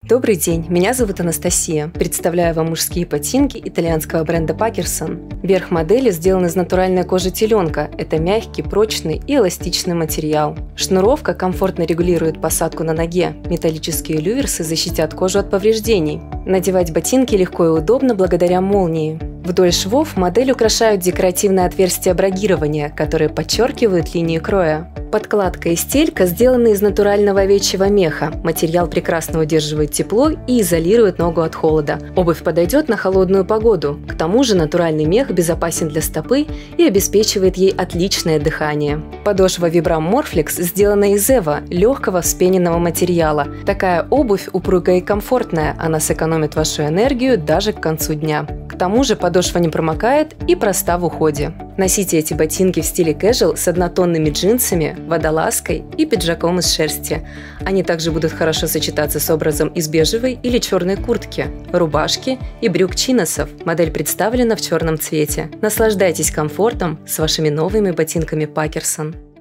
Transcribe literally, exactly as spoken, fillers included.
Добрый день, меня зовут Анастасия. Представляю вам мужские ботинки итальянского бренда Пакерсон. Верх модели сделан из натуральной кожи теленка. Это мягкий, прочный и эластичный материал. Шнуровка комфортно регулирует посадку на ноге. Металлические люверсы защитят кожу от повреждений. Надевать ботинки легко и удобно благодаря молнии. Вдоль швов модель украшают декоративные отверстия брагирования, которые подчеркивают линии кроя. Подкладка и стелька сделаны из натурального овечьего меха. Материал прекрасно удерживает тепло и изолирует ногу от холода. Обувь подойдет на холодную погоду. К тому же натуральный мех безопасен для стопы и обеспечивает ей отличное дыхание. Подошва Vibram Morflex сделана из эво, легкого вспененного материала. Такая обувь упругая и комфортная, она сэкономит вашу энергию даже к концу дня. К тому же подошва не промокает и проста в уходе. Носите эти ботинки в стиле casual с однотонными джинсами, водолазкой и пиджаком из шерсти. Они также будут хорошо сочетаться с образом из бежевой или черной куртки, рубашки и брюк чиносов. Модель представлена в черном цвете. Наслаждайтесь комфортом с вашими новыми ботинками Пакерсон.